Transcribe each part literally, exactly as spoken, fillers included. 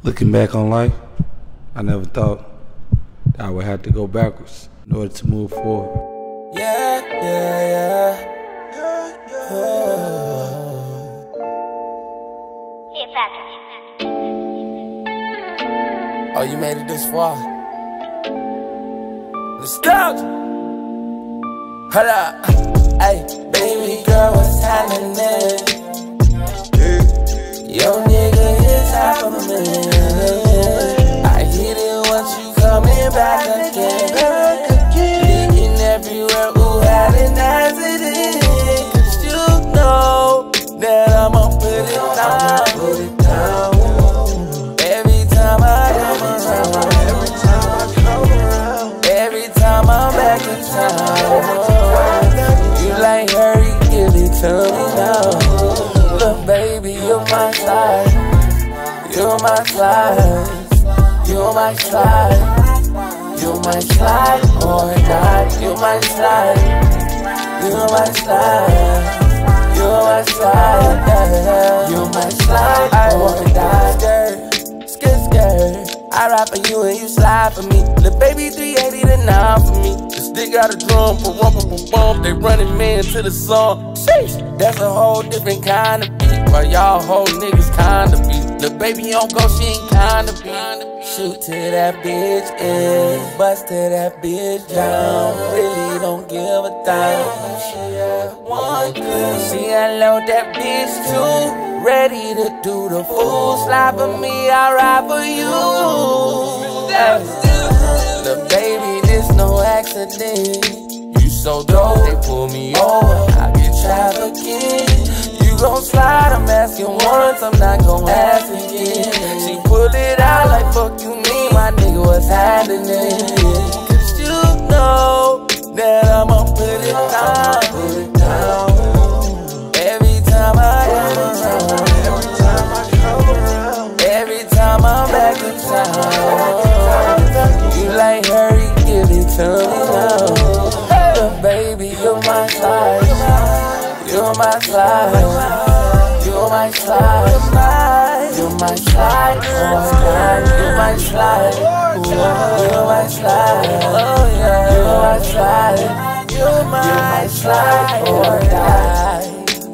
Looking back on life, I never thought that I would have to go backwards in order to move forward. Yeah, yeah, yeah. Oh, you made it this far. Nostalgia. Hold up. Hey, baby girl, what's happening? Your nigga is half a million. I hit it once you coming back again. Leaking everywhere, ooh, had an accident. Cause you know that I'ma put it down. Put it down. Every time I come around. Every time I come around. Every time I'm back in town. You like, hurry, give it to me now. Look, baby, you're my slide. You're my slide. You're my slide. You're my slide or not. You're my slide. You're my slide. You're my slide. Yeah. You're my slide or die. Scared, scared, scared. I ride for you and you slide for me. Lil' baby three eighty to nine for me. The stick got a drum, for bump, bump, bump. They running man to the song. Sheesh, that's a whole different kind of beat. While y'all whole niggas kinda beat. Lil' baby don't go, she ain't kinda beat. Shoot to that bitch in, bust to that bitch down. Really don't give a damn. She had one good. She unload that bitch too. Ready to do the full slide for me, I ride for you. Hey. Lil' baby, this no accident. You so dope, they pull me over, I get trafficking. You gon' slide, I'm asking once, I'm not gon' ask again. She pull it out like fuck you mean, my nigga, what's happening? Cause you know that I'ma put it down. Put it down. Every time I come around. Every time I come around. Every time I'm back in town. You like, hurry, give it to me now. Look, baby, you're my slide. You're my slide. You're my slide. You're my slide. You're my slide. You're my slide. Oh yeah. You're my slide. You're my slide or die.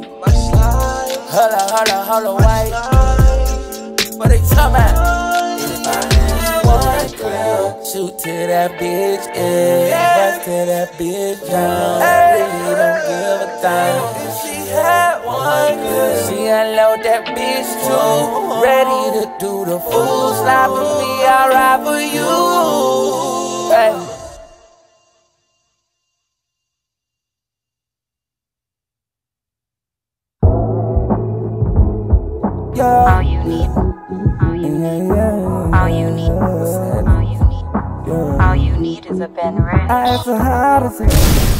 Hold up, hold up, hold up, wait. What they talking about? If I had one girl, shoot to that bitch in, bust to that bitch down. Really don't give a damn. If she had one girl, she unload that bitch too. Ready to do the full slide for me, I ride for you. Hey. All you need, all you need, all you need, all you need, all you need is a BenRich. I asked her how to say